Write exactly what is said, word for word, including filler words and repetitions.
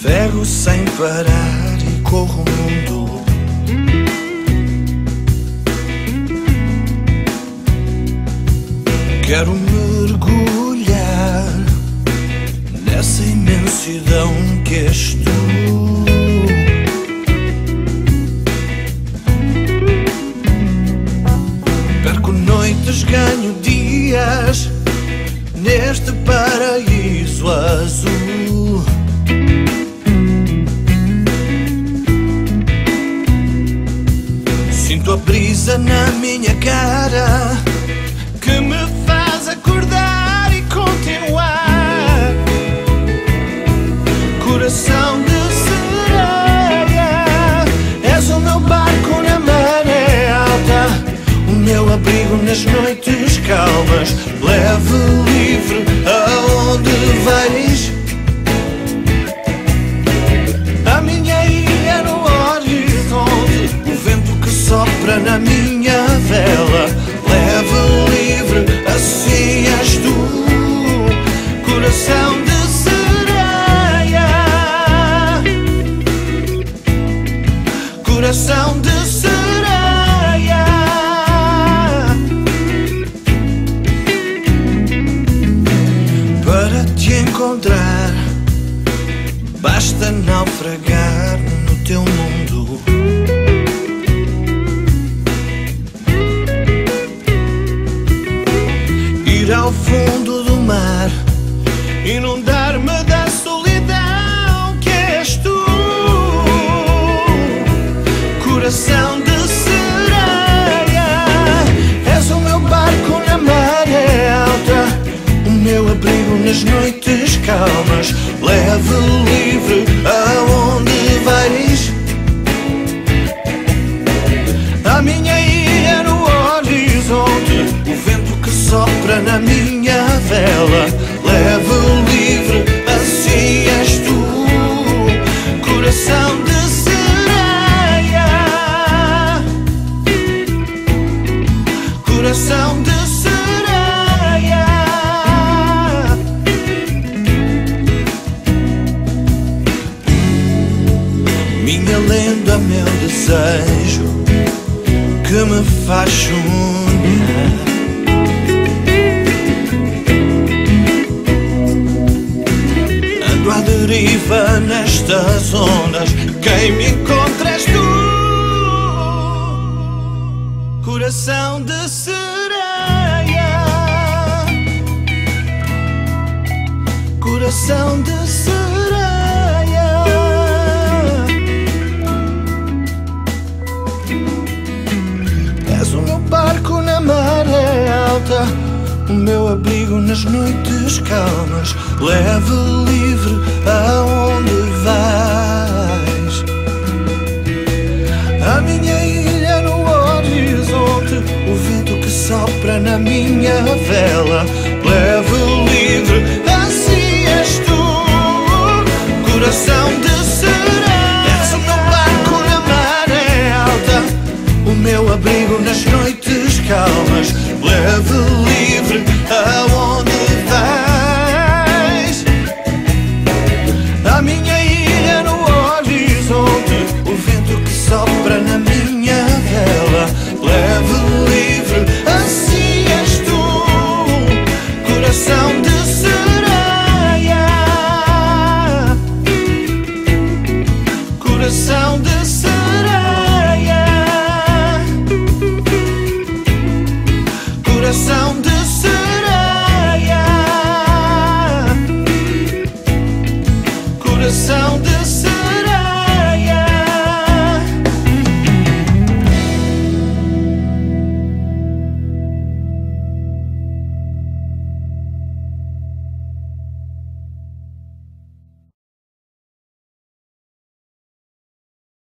Navego sem parar e corro o mundo. Quero mergulhar nessa imensidão que és tu. Perco noites, ganho dias neste paraíso azul. Sinto a brisa na minha cara que me faz acordar e continuar. Coração de sereia, és o meu barco na maré alta, o meu abrigo nas noites calmas. Leve livre aonde vais, a minha ilha no horizonte, o vento que sopra na minha vela. Leve livre, assim és tu, coração de sereia, coração de sereia. Para te encontrar basta naufragar no teu mundo. Ir ao fundo do mar, inundar-me da solidão que és tu. Coração de sereia, és o meu barco na maré alta, o meu abrigo nas noites calmas. Leve livre aonde vais, a minha ilha no horizonte, o vento que sopra na minha vela. Leve livre, assim és tu, coração de sereia, coração de sereia. Minha lenda, meu desejo que me faz sonhar. Ando à deriva nestas ondas, quem me encontra és tu. Coração de sereia, coração de sereia. És o meu barco na maré alta, o meu abrigo nas noites calmas. Leve livre aonde vais, a minha ilha no horizonte, o vento que sopra na minha vela. Leve livre, assim és tu, coração de sereia. És o meu barco na maré alta, o meu abrigo nas noites calmas. Leve livre aonde vais, a minha ilha no horizonte, o vento que sopra na minha vela. Leve livre, assim és tu, coração de sereia, coração de sereia, coração